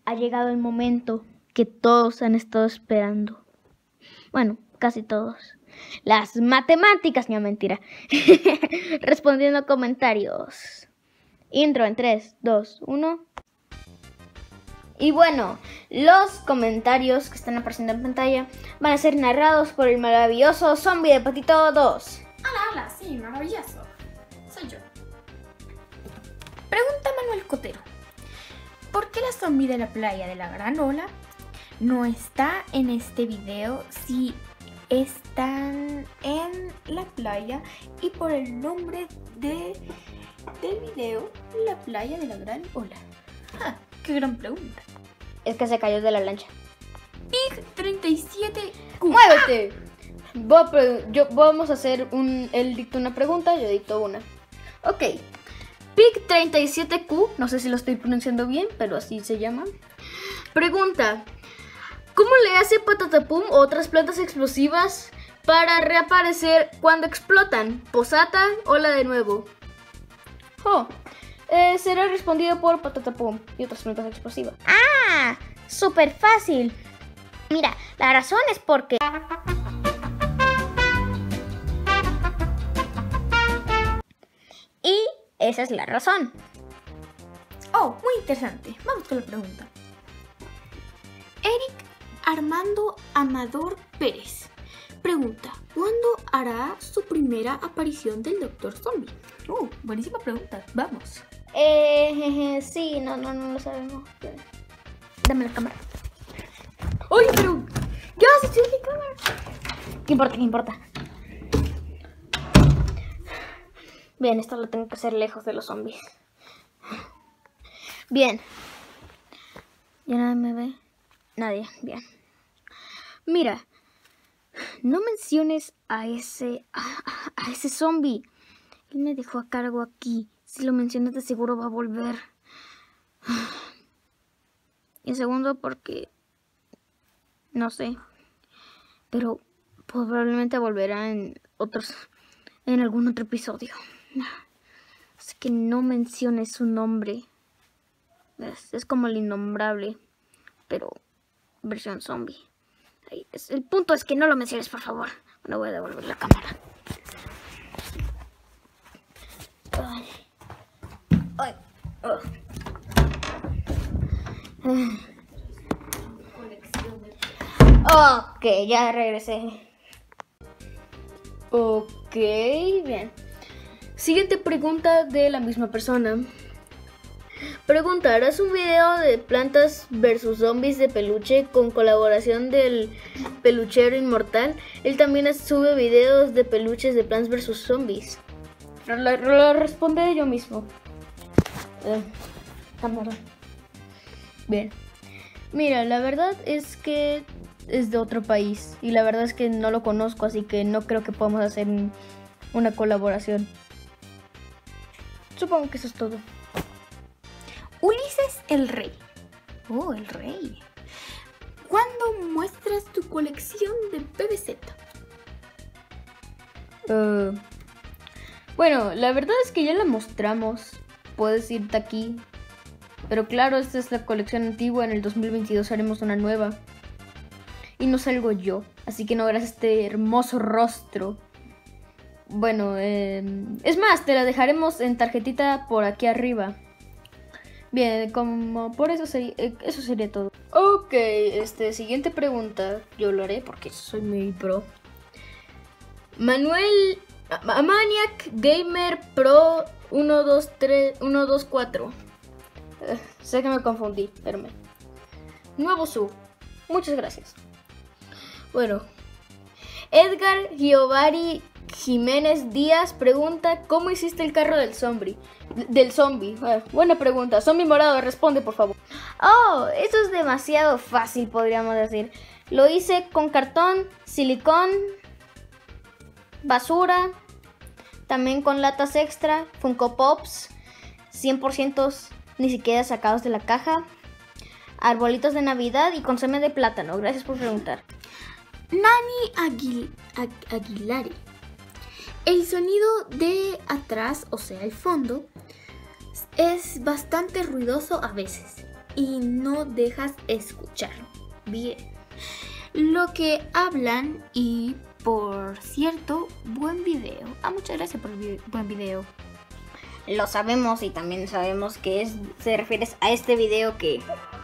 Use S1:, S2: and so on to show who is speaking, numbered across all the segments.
S1: ha llegado el momento que todos han estado esperando. Bueno, casi todos. Las matemáticas, no, mentira. Respondiendo a comentarios. Intro en 3, 2, 1. Y bueno, los comentarios que están apareciendo en pantalla van a ser narrados por el maravilloso zombie de Patito 2.
S2: Hola, sí, maravilloso. Soy yo. Pregunta Manuel Cotero. ¿Por qué la zombie de la playa de la Gran Ola no está en este video si están en la playa y por el nombre del video, la playa de la Gran Ola? ¡Qué gran pregunta!
S1: Es que se cayó de la lancha.
S2: Pig 37.
S1: ¡Muévete! Vamos a hacer él dicta una pregunta, yo dicto una. Ok. Pig 37Q, no sé si lo estoy pronunciando bien, pero así se llama. Pregunta: ¿cómo le hace Patatapum o otras plantas explosivas para reaparecer cuando explotan? Posata, hola de nuevo. Será respondido por Patatapum y otras plantas explosivas. ¡Ah! ¡Súper fácil! Mira, la razón es porque... Y esa es la razón.
S2: Oh, muy interesante. Vamos con la pregunta. Eric Armando Amador Pérez pregunta: ¿cuándo hará su primera aparición del Dr. Zombie? Buenísima pregunta. Vamos.
S1: Sí, no lo sabemos. Dame la cámara.
S2: Oye, pero...
S1: ¿Qué vas a hacer mi cámara? ¿Qué importa? Bien, esto lo tengo que hacer lejos de los zombies. Bien. ¿Ya nadie me ve? Nadie, bien. Mira, no menciones a ese zombie. Él me dejó a cargo aquí. Si lo mencionas de seguro va a volver. Y en segundo porque... no sé. Pero probablemente volverá en algún otro episodio. Así que no menciones su nombre. Es como el innombrable, pero versión zombie. El punto es que no lo menciones, por favor. Bueno, voy a devolver la cámara. Ok, ya regresé. Ok, bien. Siguiente pregunta de la misma persona. Pregunta: ¿harás un video de plantas versus zombies de peluche con colaboración del peluchero inmortal? Él también sube videos de peluches de Plants versus Zombies. Lo responderé yo mismo. Cámara. Bien. Mira, la verdad es que es de otro país y la verdad es que no lo conozco, así que no creo que podamos hacer una colaboración. Supongo que eso es todo.
S2: Ulises el Rey. Oh, el Rey. ¿Cuándo muestras tu colección de PVZ?
S1: Bueno, la verdad es que ya la mostramos. Puedes irte aquí. Pero claro, esta es la colección antigua. En el 2022 haremos una nueva. Y no salgo yo, así que no verás este hermoso rostro. Bueno, es más, te la dejaremos en tarjetita por aquí arriba. Bien, como por eso sería todo. Ok, siguiente pregunta. Yo lo haré porque soy muy pro. Manuel Maniac Gamer Pro 124. Sé que me confundí, espérame. Nuevo sub. Muchas gracias. Bueno, Edgar Giovari Jiménez Díaz pregunta: ¿cómo hiciste el carro del zombie? Buena pregunta. Zombie morado, responde por favor. Oh, eso es demasiado fácil, podríamos decir. Lo hice con cartón, silicón, basura, también con latas extra, Funko Pops, 100% ni siquiera sacados de la caja, arbolitos de Navidad y con semen de plátano. Gracias por preguntar.
S2: Nani Aguilari. El sonido de atrás, o sea, el fondo, es bastante ruidoso a veces. y no dejas escuchar bien lo que hablan. Y por cierto, buen video. Muchas gracias por el buen video.
S1: Lo sabemos y también sabemos que se refieres a este video que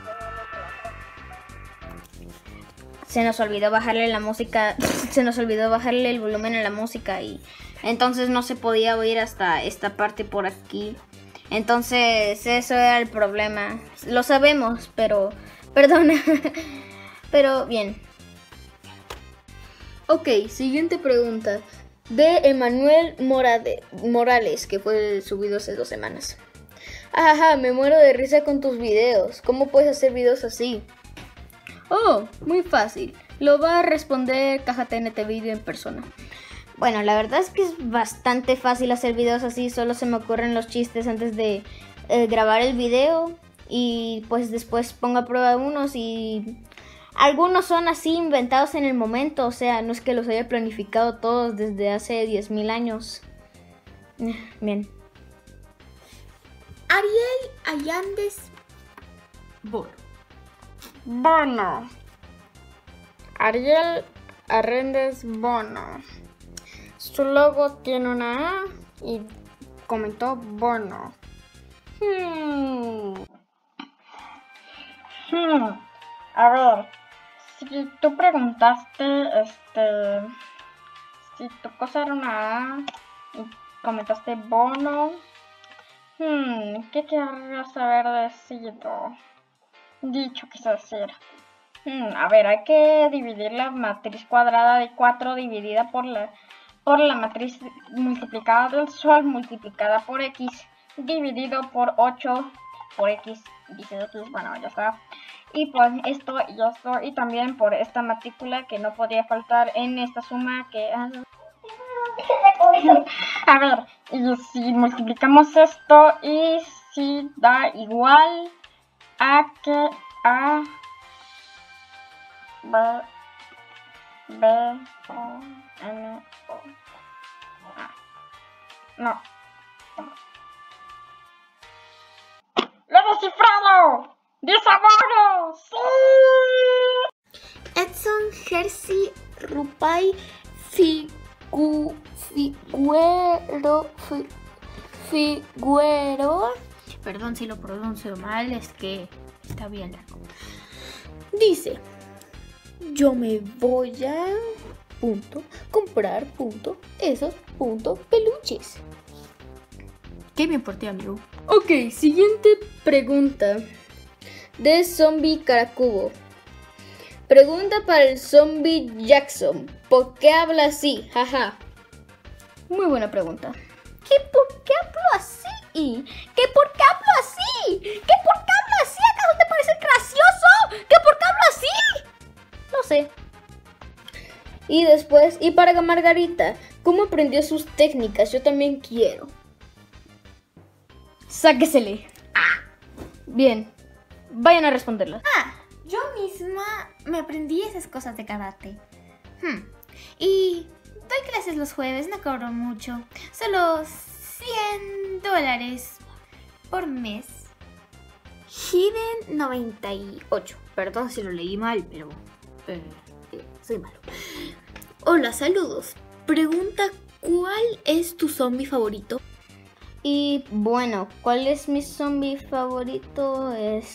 S1: se nos olvidó bajarle la música, se nos olvidó bajarle el volumen a la música y entonces no se podía oír hasta esta parte por aquí. Entonces eso era el problema. Lo sabemos, pero perdona. Pero bien. Ok, siguiente pregunta. De Emanuel Morales, que fue subido hace 2 semanas. Ajá, me muero de risa con tus videos. ¿Cómo puedes hacer videos así? Oh, muy fácil. Lo va a responder Caja TNT Video en persona. Bueno, la verdad es que es bastante fácil hacer videos así. Solo se me ocurren los chistes antes de grabar el video. Y pues después pongo a prueba unos y algunos son así inventados en el momento. O sea, no es que los haya planificado todos desde hace 10.000 años. Bien.
S2: Ariel Allandes
S1: Bono. Ariel Arrendes Bono. Su logo tiene una A y comentó Bono. A ver, si tú preguntaste, si tu cosa era una A y comentaste Bono, ¿qué querrías haber dicho quise decir? A ver, hay que dividir la matriz cuadrada de 4 dividida por la matriz multiplicada del sol multiplicada por x dividido por 8 por x dice x, bueno, ya está. Y pues esto y esto y también por esta matrícula que no podría faltar en esta suma que... A ver, y si multiplicamos esto y si da igual a que A B O N O A. No. ¡Lo he descifrado! ¡Dice Bono! ¡Sí!
S2: Edson Jersey Rupai Figuero. Perdón si lo pronuncio mal, es que está bien largo. Dice: yo me voy a comprar esos peluches. Qué bien por ti, amigo. Ok, siguiente pregunta. De Zombie Caracubo. Pregunta para el Zombie Jackson. ¿Por qué habla así? Jaja. Muy buena pregunta. ¿Qué por qué hablo así? ¿Qué por qué hablo así? ¿Qué por qué hablo así? ¿Acaso te parece gracioso? ¿Qué por qué hablo así? No sé. Y después, y para Margarita, ¿cómo aprendió sus técnicas? Yo también quiero. Sáquesele. Bien. Vayan a responderlas. Yo misma me aprendí esas cosas de karate. Y doy clases los jueves, no cobro mucho. Solo $100 por mes. Hiden 98. Perdón si lo leí mal, pero soy malo. Hola, saludos. Pregunta, ¿cuál es tu zombie favorito? Y bueno, ¿cuál es mi zombie favorito? A mí.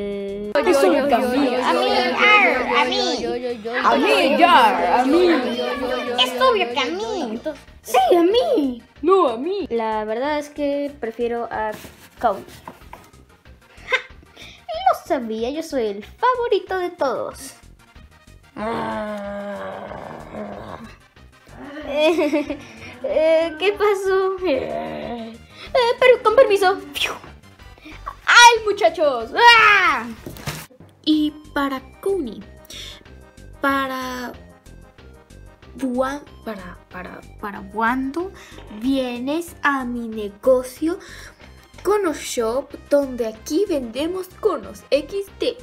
S2: Es obvio que a mí. Sí, a mí. No, a mí. La verdad es que prefiero a Cody. Lo sabía, yo soy el favorito de todos. ¿Qué pasó? Pero con permiso. ¡Ay, muchachos! ¡Ah! Y para Kuni, ¿cuándo vienes a mi negocio Cono Shop, donde aquí vendemos conos XD?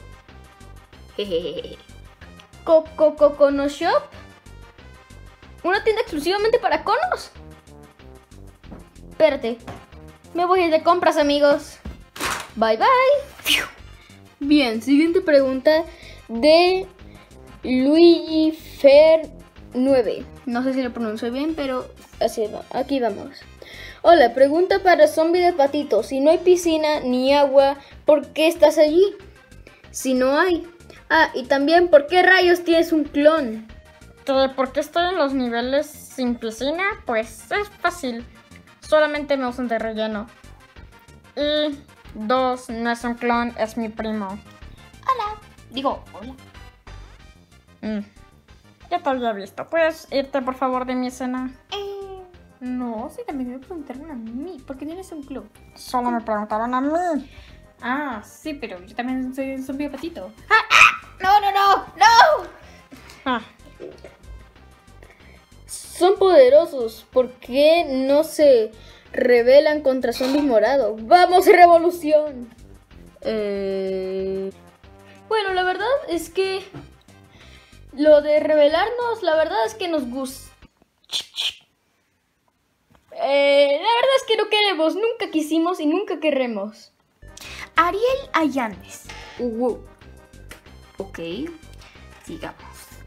S2: ¿Cono Shop? ¿Una tienda exclusivamente para conos? Espérate. Me voy a ir de compras, amigos. Bye, bye.
S1: Bien, siguiente pregunta de Luigi Fer 9. No sé si lo pronuncio bien, pero así va. Aquí vamos. Hola, pregunta para zombie de patito. Si no hay piscina ni agua, ¿por qué estás allí? Si no hay. Ah, y también, ¿por qué rayos tienes un clon?
S3: ¿Por qué estoy en los niveles sin piscina? Pues es fácil. Solamente me usan de relleno. Y 2, no es un clon, es mi primo.
S2: Hola. Digo, hola.
S3: Ya te había visto. ¿Puedes irte por favor de mi escena?
S2: No, sí, también me preguntaron a mí. ¿Por qué tienes un club?
S3: Solo me preguntaron a mí.
S2: Ah, sí, pero yo también soy un zombie de patito. ¡No!
S3: Ah,
S1: Son poderosos. ¿Por qué no se rebelan contra zombies morados? ¡Vamos, revolución! Bueno, la verdad es que lo de rebelarnos, la verdad es que nos gusta. La verdad es que no queremos, nunca quisimos y nunca querremos.
S2: Ariel Allandes. Ok, sigamos.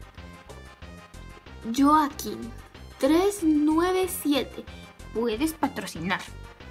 S2: Joaquín 397. Puedes patrocinar.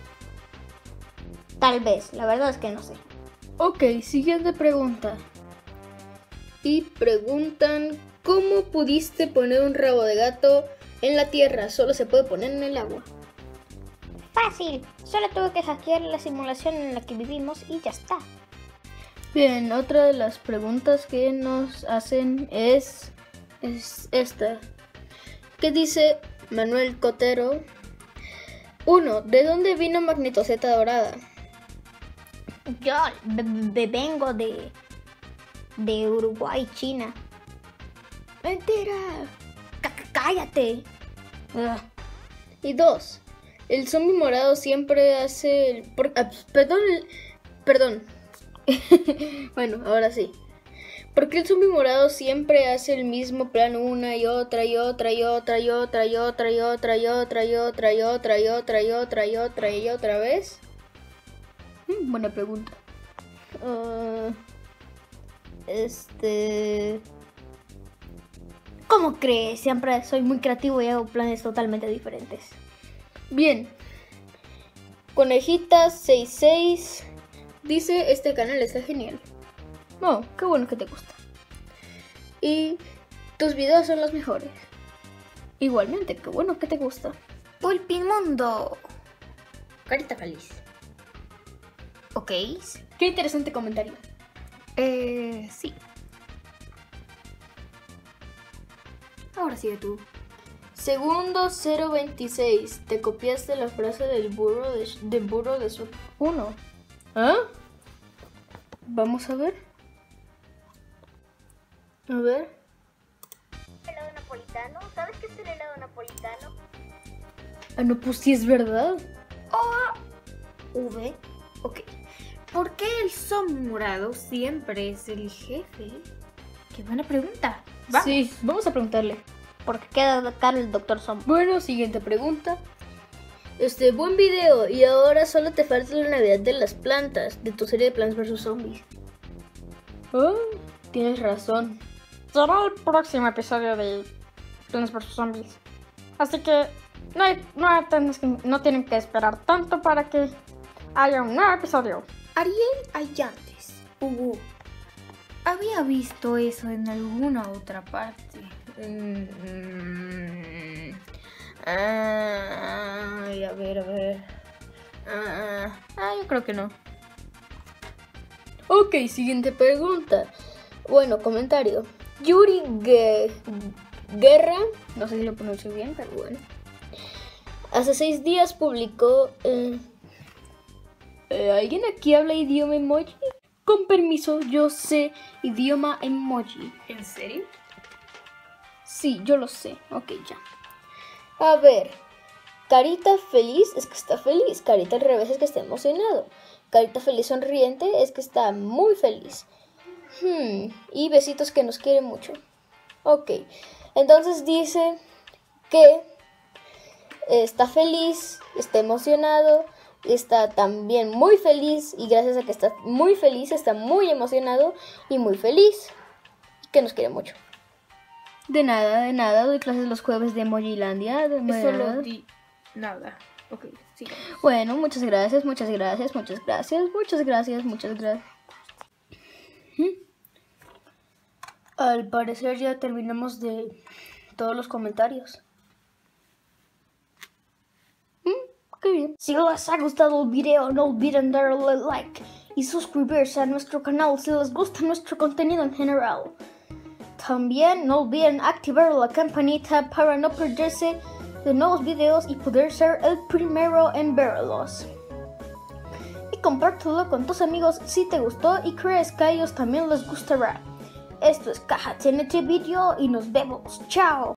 S1: Tal vez, la verdad es que no sé. Ok, siguiente pregunta. Y preguntan, ¿cómo pudiste poner un rabo de gato en la tierra? Solo se puede poner en el agua.
S4: Fácil, solo tuve que hackear la simulación en la que vivimos y ya está.
S1: Bien, otra de las preguntas que nos hacen es esta. ¿Qué dice Manuel Cotero? 1. ¿De dónde vino Magnetoseta Dorada?
S4: Yo vengo de Uruguay, China.
S1: ¡Mentira!
S4: ¡Cállate!
S1: Y 2. El zombie morado siempre hace... Perdón. Bueno, ahora sí. ¿Por qué el zombie morado siempre hace el mismo plan una y otra y otra y otra y otra y otra y otra y otra y otra y otra y otra y otra y otra y otra vez? Buena pregunta.
S4: ¿Cómo crees? Siempre soy muy creativo y hago planes totalmente diferentes.
S1: Bien. Conejita66 dice, este canal está genial. Oh, qué bueno que te gusta. Y tus videos son los mejores. Igualmente, qué bueno que te gusta.
S2: Pulpimundo. Carita feliz. Ok.
S1: Qué interesante comentario.
S2: Sí. Ahora sigue tú.
S1: Segundo 026. Te copiaste la frase del burro de su 1. ¿Ah? Vamos a ver. A ver.
S4: ¿Helado napolitano? ¿Sabes qué es el helado napolitano?
S1: Ah, no, pues sí es verdad.
S2: V. Ok. ¿Por qué el zombie morado siempre es el jefe? Qué buena pregunta. Vamos.
S1: Sí, vamos a preguntarle.
S4: Porque queda caro el Dr. Zombie.
S1: Bueno, siguiente pregunta. Buen video. Y ahora solo te falta la Navidad de las plantas, de tu serie de Plants vs Zombies. Oh, tienes razón.
S3: será el próximo episodio de Plants vs Zombies. Así que no tienen que esperar tanto para que haya un nuevo episodio.
S2: Ariel Allantes. Había visto eso en alguna otra parte. Ay, a ver. Yo creo que no.
S1: Ok, siguiente pregunta. Bueno, comentario. Yuri Guerra, no sé si lo pronuncio bien, pero bueno. Hace 6 días publicó... ¿alguien aquí habla idioma emoji? Con permiso, yo sé idioma emoji.
S2: ¿En serio?
S1: Sí, yo lo sé. Ok, ya. A ver. Carita feliz es que está feliz. Carita al revés es que está emocionado. Carita feliz sonriente es que está muy feliz. Y besitos que nos quiere mucho. Ok. Entonces dice que está feliz, está emocionado está también muy feliz y gracias a que está muy feliz, está muy emocionado y muy feliz, que nos quiere mucho. De nada, doy clases los jueves de Emojilandia.
S2: Eso lo di nada. Ok, sí.
S1: Bueno, muchas gracias. Al parecer ya terminamos de todos los comentarios. Qué bien. Si les ha gustado el video, no olviden darle like y suscribirse a nuestro canal si les gusta nuestro contenido en general. También no olviden activar la campanita para no perderse de nuevos videos y poder ser el primero en verlos. Y compártelo con tus amigos si te gustó y crees que a ellos también les gustará. Esto es Caja TNT Video y nos vemos. ¡Chao!